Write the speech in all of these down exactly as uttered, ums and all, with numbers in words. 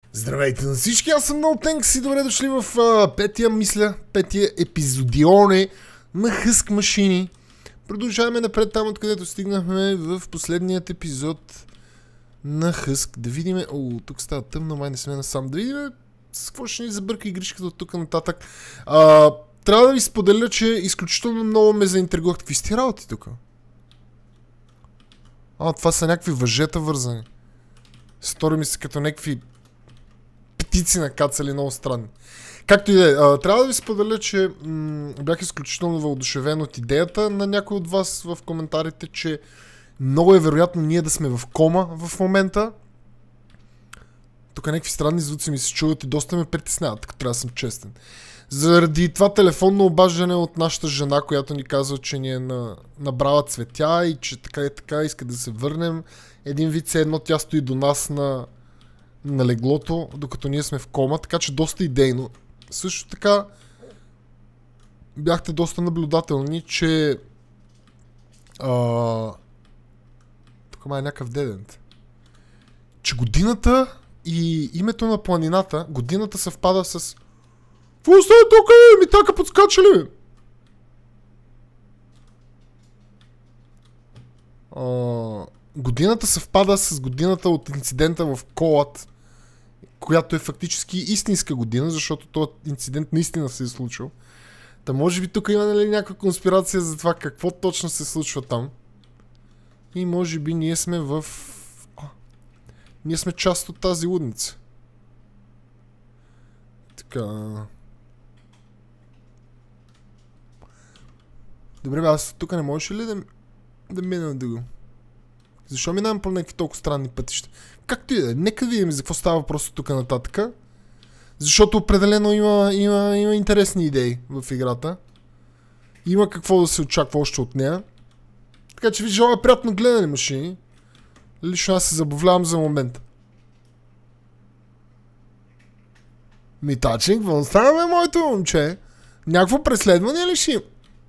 Здравейте на всички, аз съм NoThanks и добре дошли в а, петия, мисля, петия епизодионе на Хъск машини. Продължаваме напред там, откъдето стигнахме в последният епизод на Хъск. Да видим, о, тук става тъмно, май не сме насам. Да видим с какво ще ни забърка игричката от тук нататък. А, трябва да ви споделя, че изключително много ме заинтригуват. Какви сте работи тук? А, това са някакви въжета вързани. Стори ми се като някакви птици накацали, много странни. Както и да е, трябва да ви споделя, че бях изключително въодушевен от идеята на някой от вас в коментарите, че много е вероятно ние да сме в кома в момента. Тук някакви странни звуци ми се чуват и доста ме притесняват, като трябва да съм честен. Заради това телефонно обаждане от нашата жена, която ни казва, че ни е на, набрала цветя и че така и така иска да се върнем. Един вид се едно тя стои до нас на, на леглото, докато ние сме в кома, така че доста идейно. Също така бяхте доста наблюдателни, че а, тук май е някакъв дедент. Че годината и името на планината, годината съвпада с... Какво става тук, бе? Ми така подскача ли, бе? А, годината съвпада с годината от инцидента в Колът, която е фактически истинска година, защото този инцидент наистина се е случил. Та може би тук има, нали, някаква конспирация за това какво точно се случва там. И може би ние сме в... А, ние сме част от тази лудница. Така... Добре, бе, аз тук не можеш ли да, да мина да го? Защо минавам по някакви толкова странни пътища? Както и да е, нека видим за какво става въпрос тук нататък. Защото определено има, има, има интересни идеи в играта. Има какво да се очаква още от нея. Така че ви желая приятно гледане, машини. Лично аз се забавлявам за момента. Митачник, какво става, бе, моето момче? Някакво преследване ли ще има?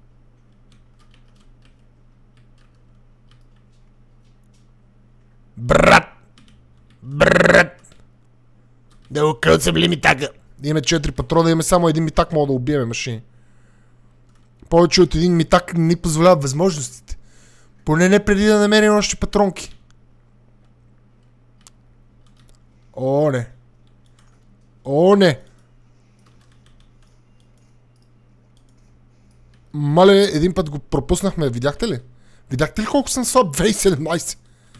Брат! Брат! Да го кълцам ли митака? Имаме четири патрона, имаме само един митак, мога да убиеме машини. Повече от един митак не ни позволяват възможностите. Поне не преди да намерим още патронки. О, не. О, не. Мале, един път го пропуснахме, видяхте ли? Видяхте ли колко съм слаб? две хиляди и седемнайсет.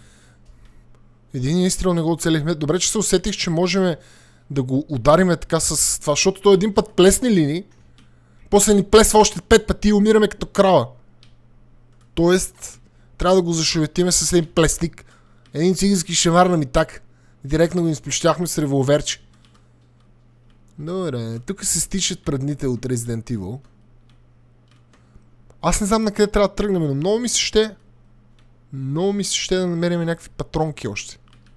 Един изстрел не го оцелихме. Добре, че се усетих, че можем да го удариме така с това, защото той един път плесне линии, после ни плесва още пет пъти и умираме като крава. Тоест, трябва да го зашеветиме с един плесник. Един цигански шемар на митак. Директно го изплющяхме с револверче. Добре, тук се стичат предните от Resident Evil. Аз не знам на къде трябва да тръгнем, но много ми се ще... Много ми се ще да намерим някакви патронки още.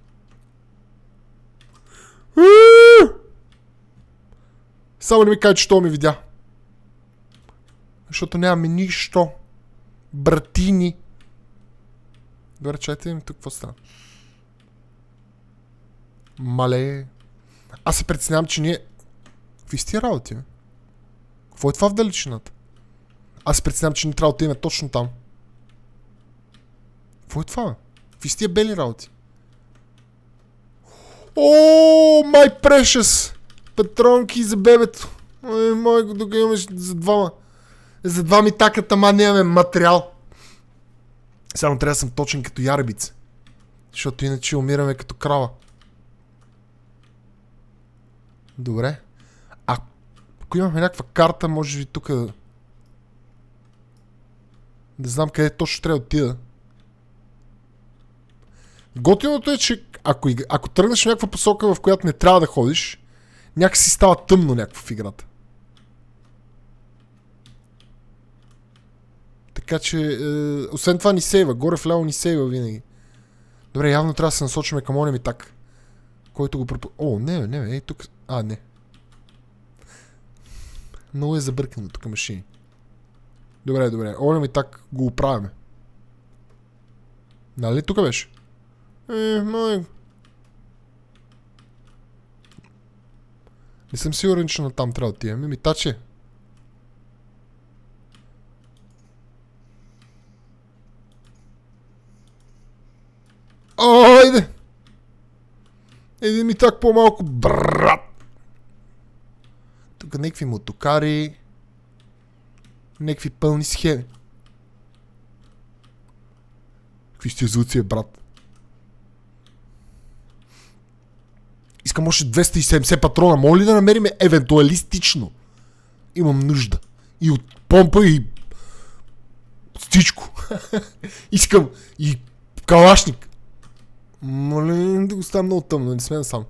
Само не ми кажа, че то ми видя. Защото нямаме нищо. Братини. Добре, чайте им тук какво става. Мале. Аз се притеснявам, че ние... Какви сте работи, бе? Какво е това в далечината? Аз се притеснявам, че ни трябва да отидем точно там. Какво е това, бе? Какви сте бели работи? О, май precious! Патронки за бебето. Ой, мой го, тук имаме за двама. За два митака, тама нямаме материал. Само трябва да съм точен като ярбица. Защото иначе умираме като крава. Добре. А ако имаме някаква карта, може би тук да... Да знам къде точно трябва да отида. Готиното е, че ако, ако тръгнеш в някаква посока, в която не трябва да ходиш, някакси става тъмно някакво в играта. Така че, е, освен това ни сейва. Горе вляво ни сейва винаги. Добре, явно трябва да се насочим към оня митак. Който го пропу... О, не, не, ей тук... А, не. Много е забъркано тук машини. Добре, добре. Оня митак го оправяме. Нали тук беше? Е, май... Не съм сигурен, че натам трябва да отиваме. Ми таче. Айде! Един ми так по-малко, брат! Тук някакви мотокари. Някакви пълни схеми. Какви сте звуци, брат? Искам още двеста и седемдесет патрона. Моля ли да намерим евентуалистично? Имам нужда. И от помпа, и всичко. Искам и калашник. Моля да го става много тъмно, не сме насам.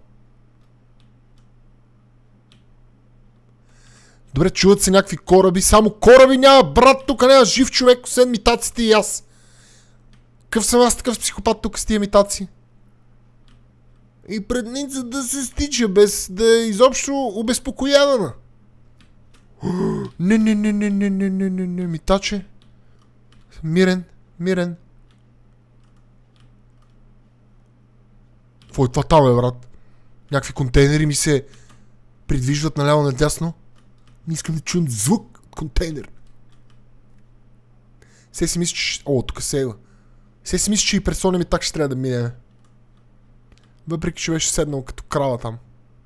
Добре, чуват се някакви кораби. Само кораби няма, брат, тук няма жив човек, освен митаците и аз. Къв съм аз такъв психопат тук с тия митаци? И предница да се стича, без да е изобщо обезпокоявана. Не, не, не, не, не, не, не, не, не, митаче. Мирен, мирен. Какво е това там, бе, брат? Някакви контейнери ми се придвижват наляво надясно. Не искам да чуем звук от контейнер. Се си мисля, че... О, тук се ева. Се си мисля, че и персона ми так ще трябва да мине. Въпреки, че беше седнал като крава там.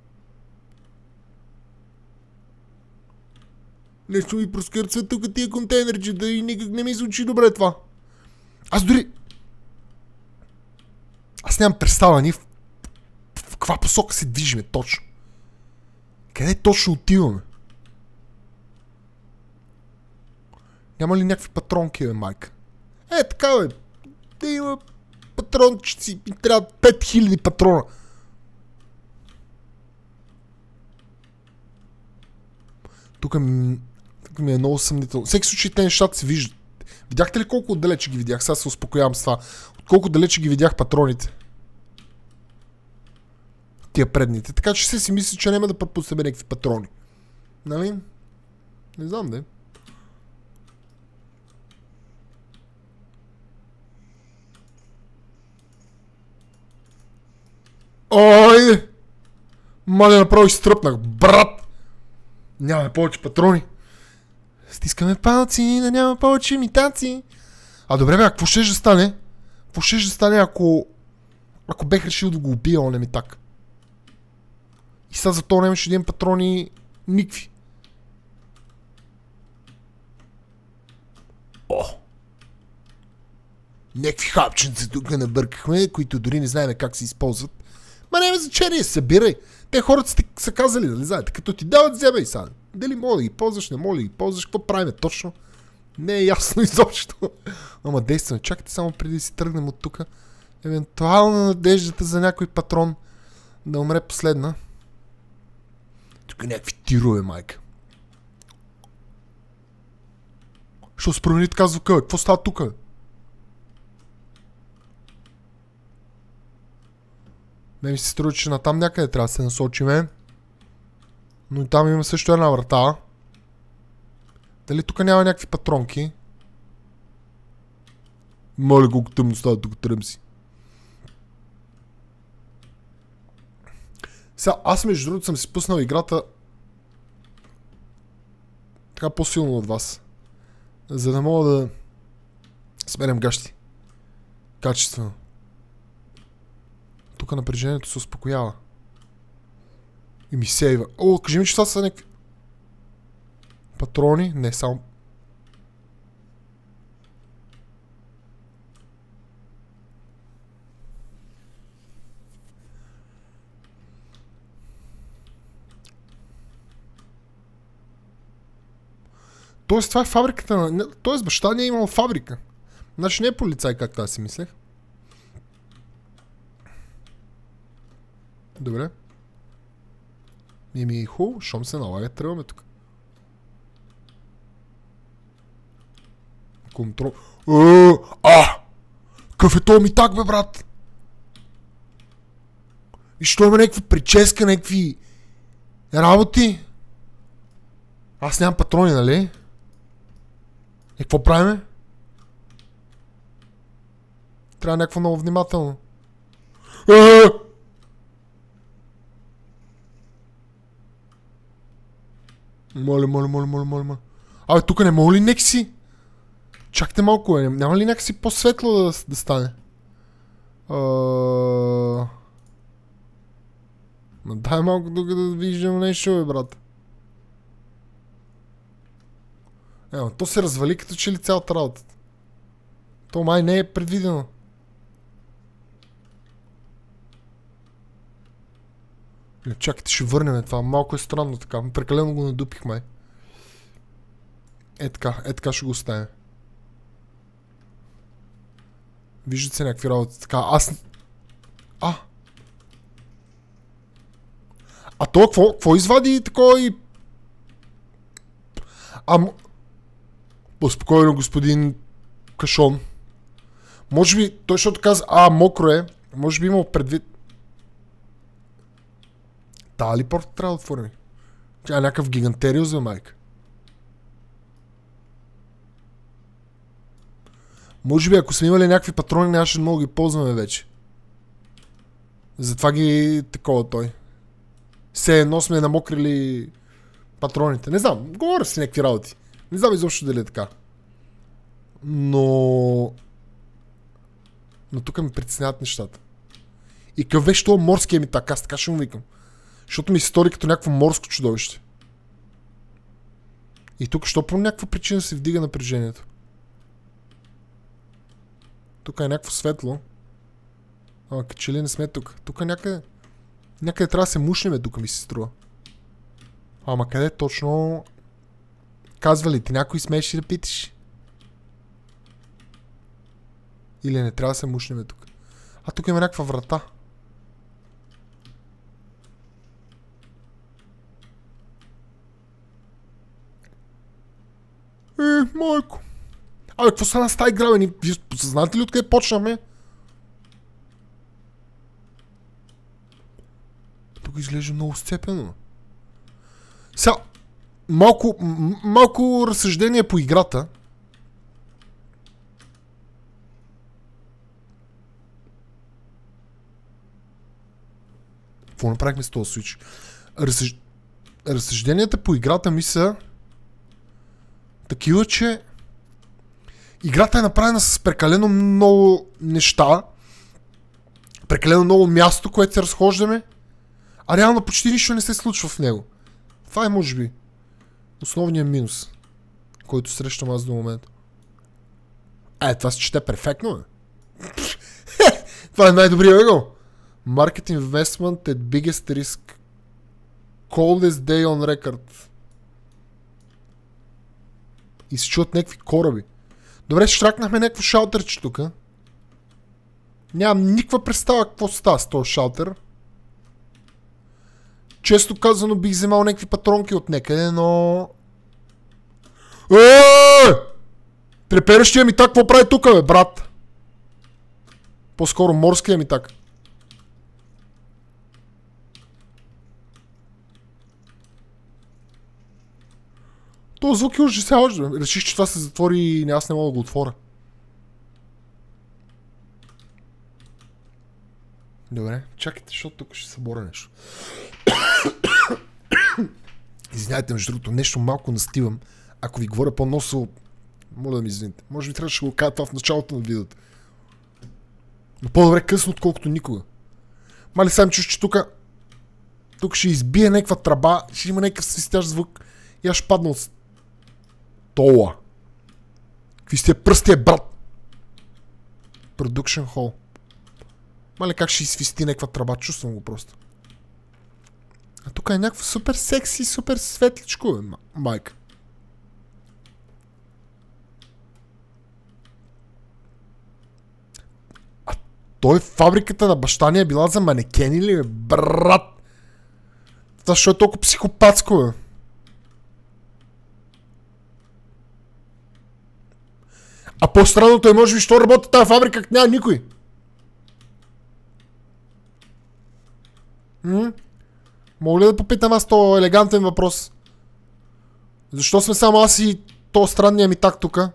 Нещо ми проскърцва тук тия контейнерче, да и никак не ми звучи добре това. Аз дори... Аз нямам представа ни в... в каква посока се движиме точно. Къде точно отиваме? Няма ли някакви патронки, бе, майка? Е, така, бе. Да има патрончици. И трябва пет хиляди патрона. Тук ми, тук ми е много съмнително. Всеки случай те нещата се виждат. Видяхте ли колко отдалече ги видях? Сега се успокоявам с това. От колко далече ги видях патроните. Тия предните. Така че се си мисля, че няма да пропуснем някакви патрони. Нали? Не знам, да. Ой! Маля, направо изтръпнах. Брат! Нямаме повече патрони. Стискаме палци, да няма повече имитации. А добре, бе, какво ще да стане? Какво ще да стане, ако... Ако бех решил да го убия, он е ми так? И сега за това нямаше един патрони никви. О! Някакви хапченца тук набъркахме, които дори не знаем как се използват. Ма няма значение, събирай. Те хората сте са казали, нали знаете, като ти дават, вземай сега. Дали мога да ги ползваш, не мога да ги ползваш, какво правим точно? Не е ясно изобщо. Ама действаме, чакайте само преди да си тръгнем от тук. Евентуална надеждата за някой патрон да умре последна. Тук някакви тирове, майка. Що се промени така звука, какво става тук? Ме ми се струва, че натам някъде трябва да се насочиме. Но и там има също една врата. Дали тук няма някакви патронки? Моля, колко тъмно става тук, тръм си. Сега, аз между другото съм си пуснал играта така по-силно от вас. За да мога да сменям гащи. Качествено. Тук напрежението се успокоява. И ми сейва. О, кажи ми, че това са някакви патрони. Не, само... Тоест това е фабриката на... Тоест баща не е имал фабрика. Значи не е полицай, както аз си мислех. Добре. Ми ми хубаво, щом се налага, тръгваме тук. Контрол... Е, а! Какъв е то ми так, бе, брат? И що има някаква прическа, някакви работи? Аз нямам патрони, нали? Е, какво правиме? Трябва някакво много внимателно. Е! Моля, моля, моля, моля, моля, моля. Абе, тук не мога ли някакси? Чакайте малко, е. Няма ли някакси по-светло да, да стане? Uh... Ма дай малко тук да виждам нещо, бе, брат. Ема, то се развали като че ли цялата работа. То май не е предвидено. Не, чакайте, ще върнем това. Малко е странно така. Прекалено го надупих май. Е така, е така ще го оставим. Виждат се някакви работи. Така, аз... А! А то какво, какво извади такова и... А... Поспокойно, господин Кашон. Може би, той защото каза, а, мокро е. Може би имал предвид... Тая ли порта трябва да отворим? Тя е някакъв гигантериус, бе, майка. Може би, ако сме имали някакви патрони, нямаше да мога ги ползваме вече. Затова ги такова той. Все едно сме намокрили патроните. Не знам, говоря си някакви работи. Не знам изобщо дали е така. Но... Но тук ми притесняват нещата. И къв беше това морския ми так, аз така ще му викам. Защото ми се стори като някакво морско чудовище. И тук, що по някаква причина се вдига напрежението? Тук е някакво светло. А, като че ли не сме тук. Тук някъде... Някъде трябва да се мушнеме тук, ми се струва. Ама къде точно... Казва ли ти, някой смееш да питаш? Или не трябва да се мушнеме тук? А тук има някаква врата. Е, майко. Абе, какво стана с тази игра, бе? Вие знаете ли откъде почнахме? Тук изглежда много сцепено. Сега, малко, малко разсъждение по играта. Какво направихме с този свич? Разсъж... Разсъжденията по играта ми са такива, че играта е направена с прекалено много неща, прекалено много място, което се разхождаме, а реално почти нищо не се случва в него. Това е, може би, основният минус, който срещам аз до момента. Е, това се чете перфектно, бе. Това е най-добрият ъгъл. Market investment at biggest risk. Coldest day on record. И се чуват някакви кораби. Добре, штракнахме някакво шалтерче тук. Нямам никаква представа какво става с този шалтер. Често казано бих вземал някакви патронки от някъде, но... Еее! Треперещия ми так, какво прави тук, бе, брат? По-скоро морския ми так. този звук е ужасяващ. Реших, че това се затвори и аз не мога да го отворя. Добре, чакайте, защото тук ще съборя нещо. Извинявайте, между другото, нещо малко настивам. Ако ви говоря по-носово, моля да ми извините. Може би трябваше да го кажа това в началото на видеото. Но по-добре късно, отколкото никога. Мали сам чуш, че тук тук ще избие някаква тръба, ще има някакъв свистящ звук и аз ще падна от стола. Какви сте пръстия, брат? Production Hall. Мали как ще свисти някаква тръба, чувствам го просто. А тук е някакво супер секси, супер светличко, бе, майка. А той фабриката на баща ни е била за манекени ли, бе, брат? Защо е толкова психопатско, бе? А по-странното е, може би, що работи тази фабрика, като няма никой? М? Мога ли да попитам аз този елегантен въпрос? Защо сме само аз и то странния ми так тука?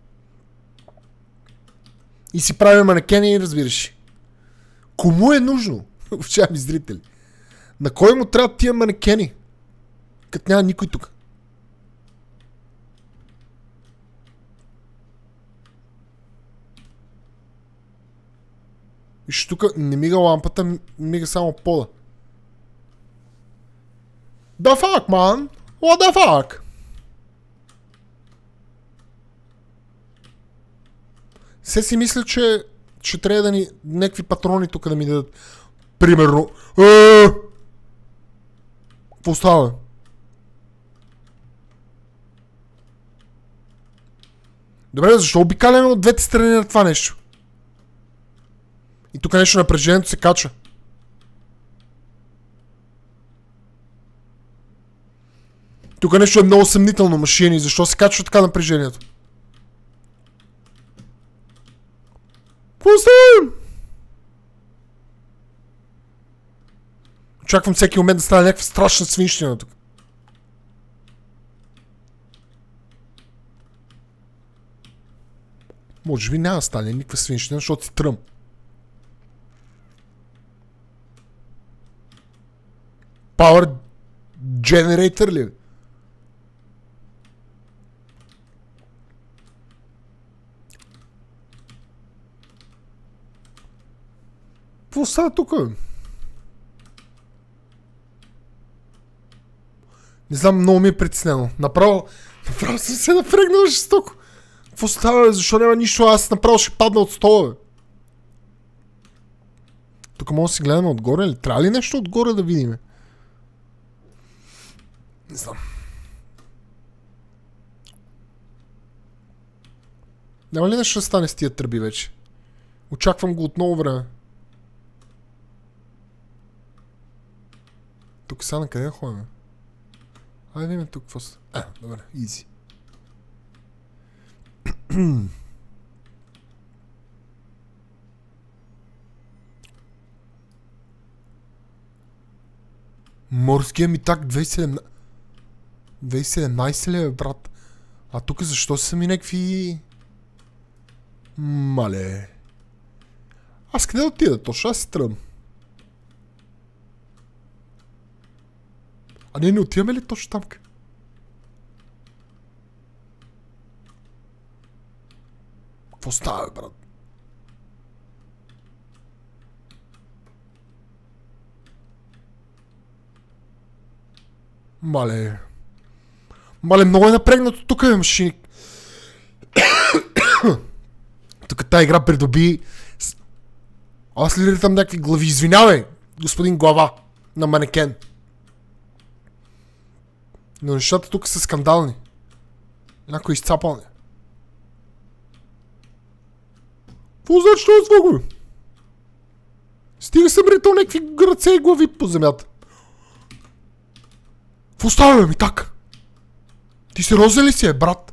И си правим манекени, разбираш. Кому е нужно? Уважаеми зрители. На кой му трябва тия манекени? Като няма никой тук. Виж тук не мига лампата, мига само пода. The fuck, man? What the fuck? Се си мисля, че ще трябва да ни някакви патрони тук да ми дадат. Примерно. Какво става? Добре, защо обикаляме от двете страни на това нещо? И тук нещо напрежението се качва. Тук нещо е много съмнително, машини. Защо се качва така напрежението? Какво? Очаквам всеки момент да стане някаква страшна свинщина тук. Може би няма да стане никаква свинщина, защото си тръм. Power generator ли? Какво става тук? Не знам, много ми е притеснено. Направо, направо съм се напрегнал жестоко. Какво става, бе? Защо няма нищо? Аз направо ще падна от стола, бе. Тук може да си гледаме отгоре или трябва ли нещо отгоре да видим? Не знам. Няма ли нещо да стане с тия тръби вече? Очаквам го от много време. Тук сега на къде да ходим? Айде видим тук какво става. А, добре, изи. Морския ми так две хиляди и седемнайсет ли е, брат? А тук защо са ми някакви... Мале... Аз къде отида? Точно аз си тръм. А ние не отиваме ли точно там? Какво става, брат? Мале... Мале, много е напрегнато тук, бе, машини. Тук тази игра придоби... Аз ли ритам някакви глави? Извинявай, господин глава на манекен. Но нещата тук са скандални. Някой изцапал. Какво значи това звук, бе? Стига съм ритал някакви ръце и глави по земята. Какво става, бе, ми так? Ти сериозен ли си, е, брат?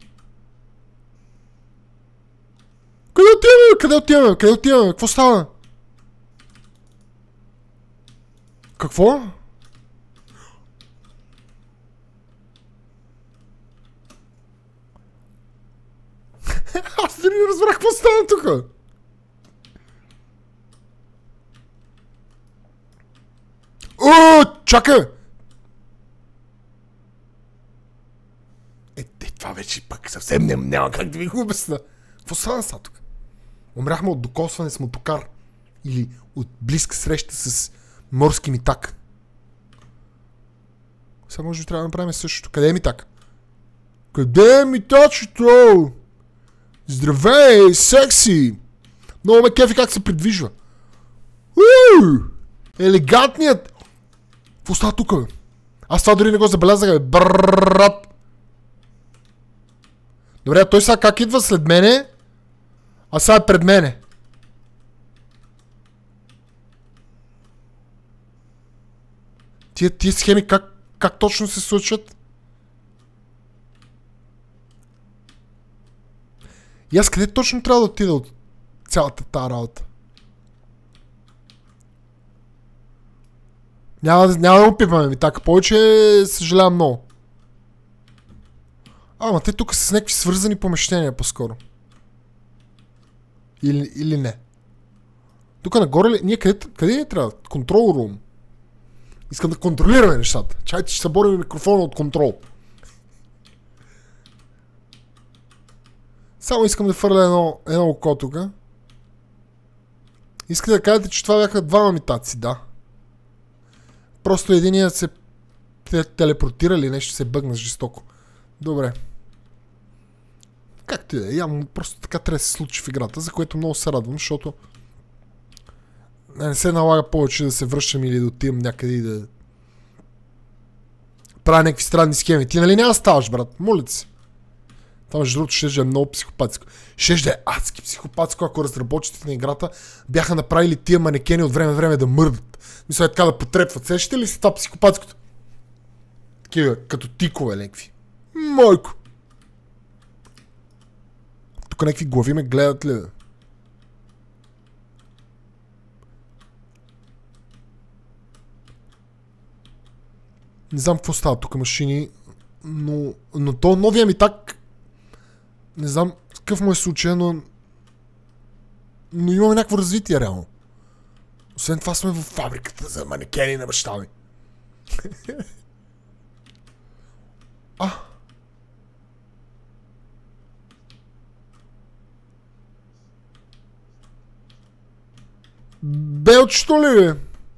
Къде отиваме? Къде отиваме? Къде отиваме? Какво става? Какво? Аз дори не разбрах какво става тук. О, чакай! Е, е, това вече пък съвсем няма, няма как да ви го обясна. Какво стана са тук? Умряхме от докосване с мотокар. Или от близка среща с морски митак. Сега може би трябва да направим същото. Къде е митак? Къде е митачето? Здравей, секси! Много ме кефи как се придвижва. Уу! Елегантният! Какво става тук, бе? Аз това дори не го забелязах, бе. Бррррррат! Добре, а той сега как идва след мене? А сега е пред мене. Тия, тия схеми как, как точно се случват? И аз къде точно трябва да отида от цялата тази работа? Няма, няма да го пипаме ми така. Повече съжалявам много. Ама те тук са с някакви свързани помещения по-скоро. Или, или не. Тук нагоре ли? Ние къде, къде ни трябва? Контрол рум. Искам да контролираме нещата. Чайте, ще съборим микрофона от контрол. Само искам да фърля едно, едно око тук. Иска да кажете, че това бяха два имитации, да. Просто единият се телепортира или нещо се бъгна жестоко. Добре. Както и да е, явно просто така трябва да се случи в играта, за което много се радвам, защото не се налага повече да се връщам или да отивам някъде и да правя някакви странни схеми. Ти нали няма да ставаш, брат? Моля се. Това между другото ще е много психопатско. Ще е адски психопатско, ако разработчиците на играта бяха направили тия манекени от време на време да мърдат. Мисля, така да потрепват. Сещате ли си това психопатското? Такива, като тикове някакви. Майко! Тук някакви глави ме гледат ли? Не знам какво става тук машини, но, но то новия ми так, не знам какъв му е случай, но но имаме някакво развитие реално. Освен това сме в фабриката за манекени на баща ми. А. Белчето ли бе?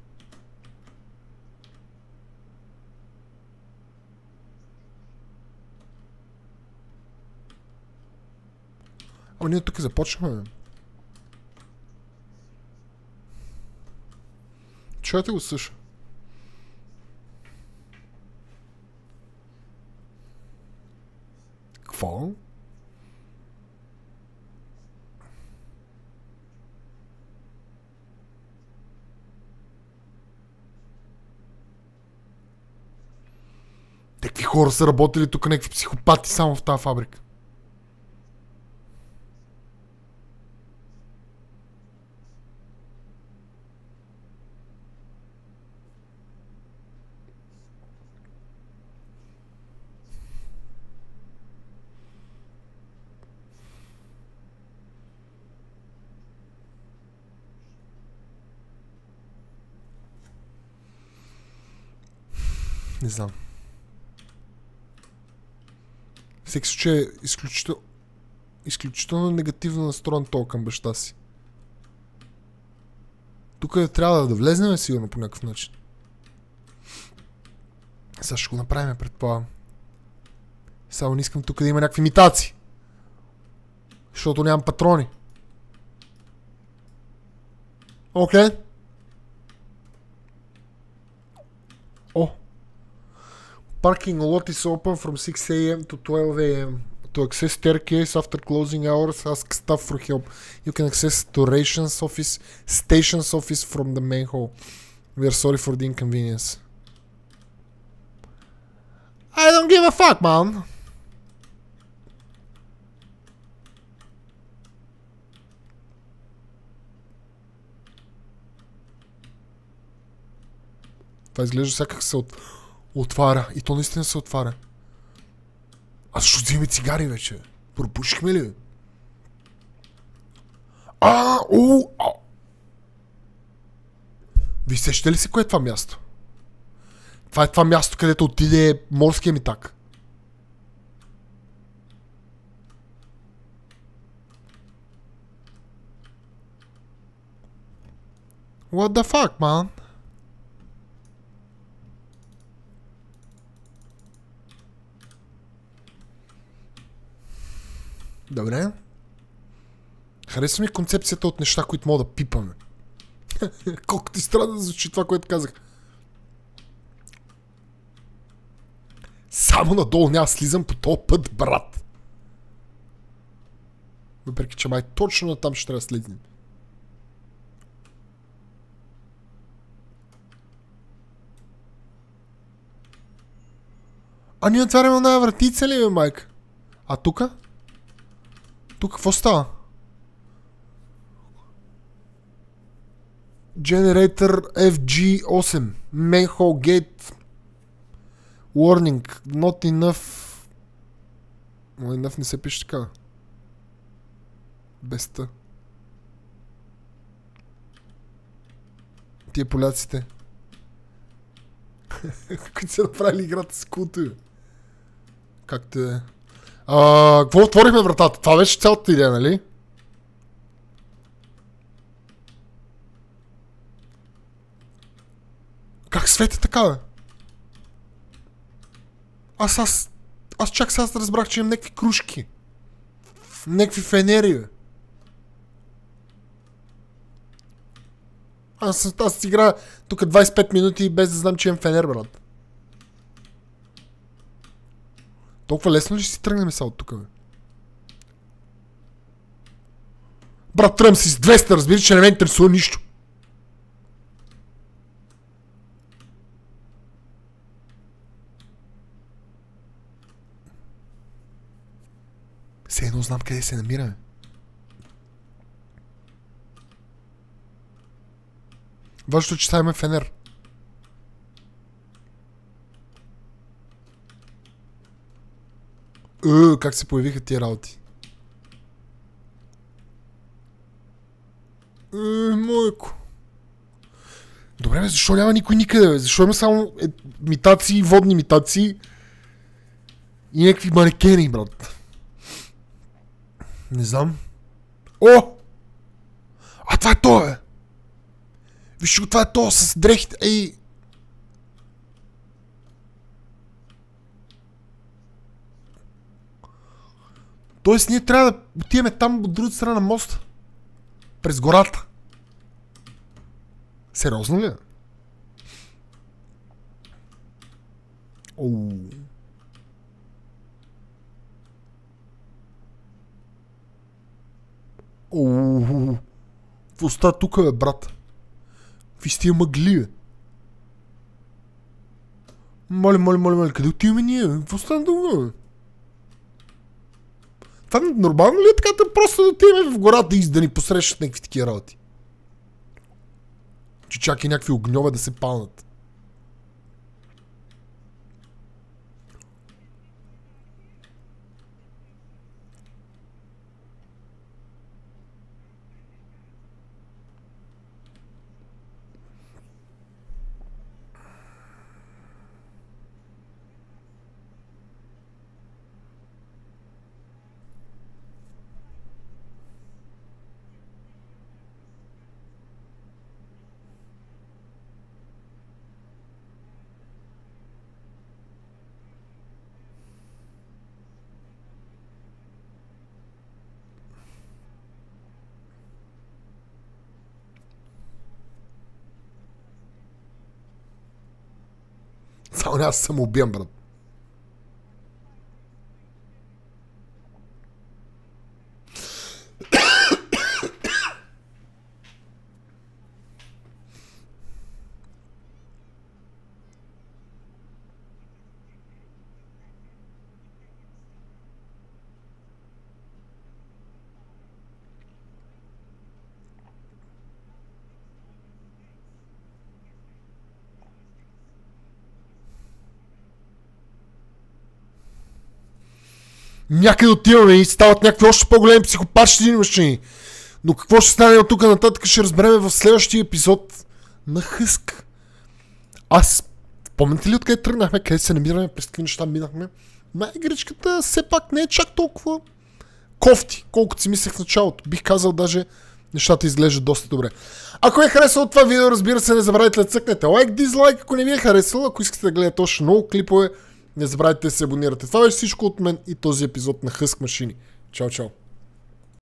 Ама ние тук започнахме. Чуете го също. Какво? Какви хора са работили тук, някакви психопати само в тази фабрика? Не знам. Всеки случай е изключително, изключително негативно настроен толкова към баща си. Тук трябва да влезнем сигурно по някакъв начин. Сега ще го направим, предполагам. Само не искам тук да има някакви имитации. Защото нямам патрони. Окей. Okay. О. Parking lot is open from six a m to twelve a m To access staircase after closing hours, ask staff for help. You can access to rations office, stations office from the main hall. We are sorry for the inconvenience. I don't give a fuck, man. Това изглежда всякак се от... отваря. И то наистина се отваря. А защо взимаме цигари вече? Пропушихме ли? А, о, а. Ви сещате ли си кое е това място? Това е това място, където отиде морския ми так. What the fuck, man? Добре. Харесва ми концепцията от неща, които мога да пипаме. Колко ти странно да звучи това, което казах. Само надолу няма слизам по този път, брат. Въпреки, че май точно на там ще трябва да слезнем. А ние отваряме една вратица ли, бе, майка? А тука? Тук какво става? Generator F G осем. Manhole Gate. Warning. Not enough. Но enough не се пише така. Без та. Тия поляците. Които са направили играта с култо. Както е. А, какво отворихме вратата? Това беше цялата идея, нали? свети така, бе? Аз, аз, аз чак сега разбрах, че имам някакви кружки. Някакви фенери, бе. Аз, аз играя тук двайсет и пет минути без да знам, че имам фенер, брат. Толкова лесно ли ще си тръгнем сега от тук, бе? Брат, тръгвам си с двеста, разбира, че не ме интересува нищо. Все едно знам къде се намираме. Важното, че ставаме фенер. Е, как се появиха тия работи? Е, мойко. Добре, бе, защо няма никой никъде, бе? Защо има само е, имитации, водни имитации и някакви манекени, брат? Не знам. О! А това е то, бе! Виж го, това е то с дрехите. Ей! Тоест ние трябва да отиваме там от другата страна на моста. През гората. Сериозно ли? Оу. Оу. Какво става тук, бе, брат? Какви сте мъгли, бе? Моля, моля, моля, моля, къде отиваме ние? Какво стана тук, бе? Това нормално ли е така да просто да отиваме в гората и да ни посрещат някакви такива работи? Че чак и някакви огньове да се палнат. Само аз съм убиен, брат. Някъде отиваме и стават някакви още по-големи психопатщини машини. Но какво ще стане от тук нататък ще разберем в следващия епизод на Хъск. Аз, помните ли откъде тръгнахме, къде се намираме, през какви неща минахме? Ма игричката все пак не е чак толкова кофти, колкото си мислех в началото. Бих казал, даже нещата изглеждат доста добре. Ако ви е харесало това видео, разбира се, не забравяйте да цъкнете лайк, дизлайк, ако не ви е харесало, ако искате да гледате още много клипове, не забравяйте да се абонирате. Това беше всичко от мен и този епизод на Хъск машини. Чао, чао!